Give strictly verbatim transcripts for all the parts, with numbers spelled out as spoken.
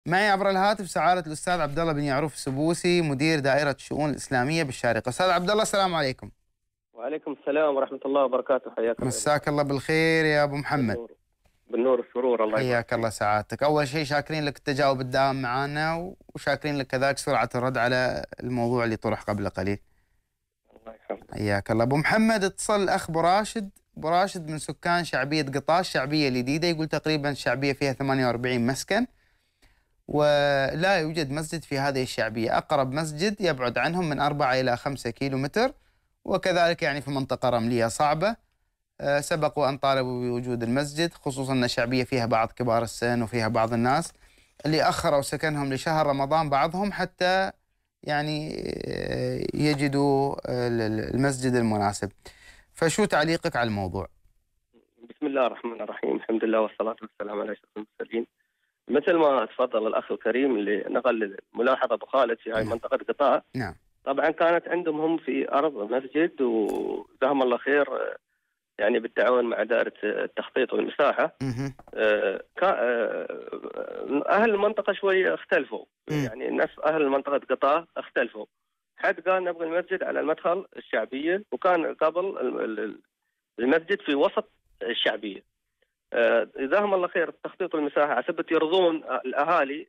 معي عبر الهاتف سعادة الأستاذ عبد الله بن يعروف السبوسي، مدير دائرة الشؤون الإسلامية بالشارقة. أستاذ عبد الله، السلام عليكم. وعليكم السلام ورحمة الله وبركاته. حياك الله. مساك الله بالخير يا أبو محمد. بالنور, بالنور والسرور. الله يبارك. حياك الله سعادتك. أول شيء شاكرين لك التجاوب الدائم معنا، وشاكرين لك كذلك سرعة الرد على الموضوع اللي طرح قبل قليل. الله يحفظك. حياك الله. أبو محمد، اتصل الأخ أبو راشد أبو راشد من سكان شعبية قطاش، شعبية الجديدة، يقول تقريبا الشعبية فيها ثمانية وأربعين مسكن، ولا يوجد مسجد في هذه الشعبية. أقرب مسجد يبعد عنهم من أربعة إلى خمسة كيلو متر، وكذلك يعني في منطقة رملية صعبة. سبقوا أن طالبوا بوجود المسجد، خصوصا أن الشعبية فيها بعض كبار السن وفيها بعض الناس اللي أخروا سكنهم لشهر رمضان بعضهم حتى يعني يجدوا المسجد المناسب. فشو تعليقك على الموضوع؟ بسم الله الرحمن الرحيم، الحمد لله والصلاة والسلام على أشرف المرسلين. مثل ما تفضل الأخ الكريم اللي نقل ملاحظة أبو خالد في هاي منطقة قطاع. نعم. طبعا كانت عندهم هم في أرض مسجد، وجزاهم الله خير يعني بالتعاون مع دائرة التخطيط والمساحة. آه أهل المنطقة شوي اختلفوا، يعني الناس أهل منطقة قطاع اختلفوا. حد قال نبغى المسجد على المدخل الشعبية، وكان قبل المسجد في وسط الشعبية. آه جزاهم الله خير التخطيط والمساحة عسبت يرضون الأهالي،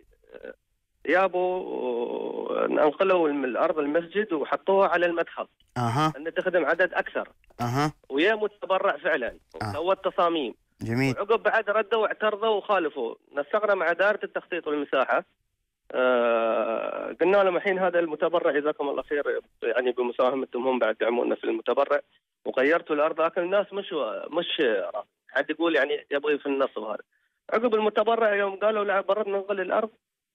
يابوا انقلوا الأرض المسجد وحطوها على المدخل. أها. أن تخدم عدد أكثر. أها. ويا متبرع فعلا وسوت تصاميم. جميل. وعقب بعد ردوا واعترضوا وخالفوا. نسقنا مع دائرة التخطيط والمساحة. آه قلنا لهم الحين هذا المتبرع جزاكم الله خير، يعني بمساهمتهم هم بعد دعمونا في المتبرع وغيرتوا الأرض، لكن الناس مش مش حد يقول يعني يبغي في النصب هذا. عقب المتبرع يوم قالوا لا برد ننقل الأرض،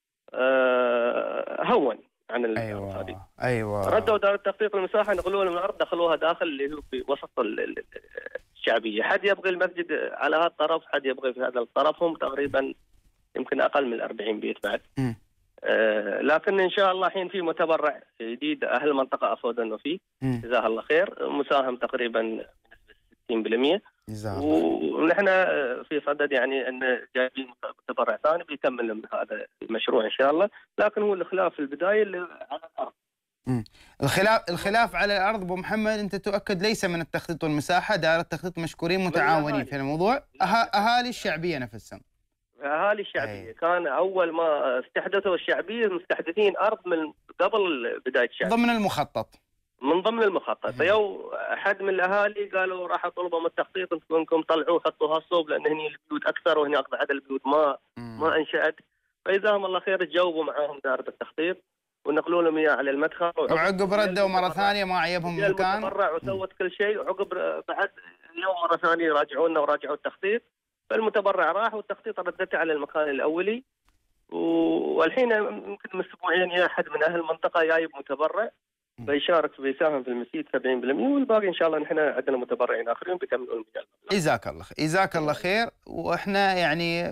آه هون عن الأرض. أيوة. هذه. أيوة. ردوا دائرة التخطيط والمساحة نقلوا لهم الأرض، دخلوها داخل اللي هو في وسط الشعبية. حد يبغي المسجد على هذا الطرف، حد يبغي في هذا الطرف، هم تقريبا يمكن أقل من أربعين بيت بعد. م. آه لكن إن شاء الله الحين في متبرع جديد أهل المنطقة أفادوا فيه، جزاه الله خير، مساهم تقريبا بنسبة ستين بالمئة. ونحن في صدد يعني أن جايبين متبرع ثاني بيكمل من هذا المشروع إن شاء الله، لكن هو الخلاف في البداية اللي على الأرض. م. الخلاف الخلاف على الأرض أبو محمد، أنت تؤكد ليس من التخطيط والمساحة، دائرة التخطيط مشكورين متعاونين في الموضوع، أه... أهالي الشعبية نفسهم. أهالي الشعبية. أي. كان أول ما استحدثوا الشعبية مستحدثين أرض من قبل بداية الشعبية. ضمن المخطط. من ضمن المخطط. فيو أحد من الأهالي قالوا راح طلبوا من التخطيط أنكم طلعوا حطوا هالصوب، لأن هني البيوت أكثر وهني أقصى عدد البيوت ما مم. ما أنشأت. فجزاهم الله خير تجاوبوا معاهم دائرة التخطيط ونقلوا لهم إياه على المدخل. وعقب ردوا مرة ثانية ما عيبهم المكان. المتبرع وسوت كل شيء، وعقب بعد اليوم مرة ثانية راجعونا وراجعوا التخطيط. فالمتبرع راح والتخطيط ردته على المكان الأولي. والحين يمكن من أسبوعين يا أحد من أهل المنطقة جايب متبرع بيشارك بيساهم في المسجد سبعين بالمئة، والباقي ان شاء الله نحن عندنا متبرعين اخرين بيكملون المجال. جزاك الله جزاك الله خير. واحنا يعني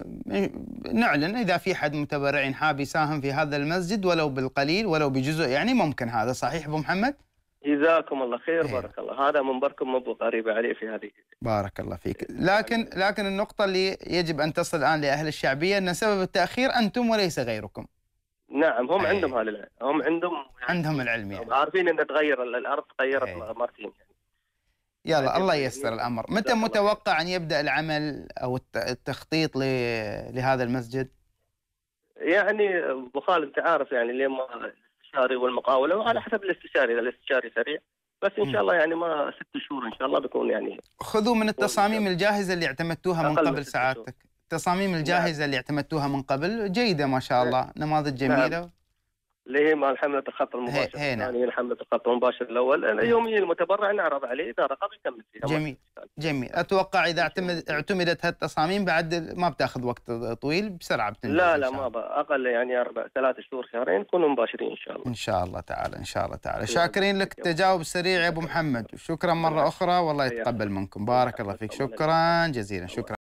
نعلن اذا في حد متبرعين حاب يساهم في هذا المسجد ولو بالقليل ولو بجزء، يعني ممكن. هذا صحيح ابو محمد؟ جزاكم الله خير. أيه. بارك الله. هذا منبركم مو غريب عليه في هذه. بارك الله فيك. لكن لكن النقطة اللي يجب ان تصل الان لاهل الشعبية ان سبب التاخير انتم وليس غيركم. نعم هم أيه. عندهم هذا العلم، هم عندهم يعني عندهم العلم، يعني عارفين ان تغير الارض تغيرت أيه. مرتين يعني. يلا الله ييسر الامر. متى متوقع ان يبدا العمل او التخطيط لهذا المسجد؟ يعني ابو خالد انت عارف يعني لما الاستشاري والمقاوله، وعلى حسب الاستشاري، اذا الاستشاري سريع بس ان شاء الله يعني ما ست شهور ان شاء الله بيكون يعني. خذوا من التصاميم الجاهزه اللي اعتمدتوها من قبل سعادتك. التصاميم الجاهزه نعم. اللي اعتمدتوها من قبل جيده ما شاء الله، نماذج جميله. نعم. اللي هي مال حمله الخط المباشر. هي نعم. يعني حمله الخط المباشر الاول يوميا المتبرع نعرض عليه، اذا رغب يكمل فيها. جميل جميل. اتوقع اذا اعتمد اعتمدت هالتصاميم بعد ما بتاخذ وقت طويل، بسرعه بتنجز. لا لا ما بقى. اقل يعني اربع ثلاث شهور شهرين نكونوا مباشرين ان شاء الله. ان شاء الله تعالى ان شاء الله تعالى. شاكرين لك التجاوب السريع يا ابو محمد، وشكرا مره اخرى والله يتقبل منكم. بارك الله فيك. شكرا جزيلا. شكرا.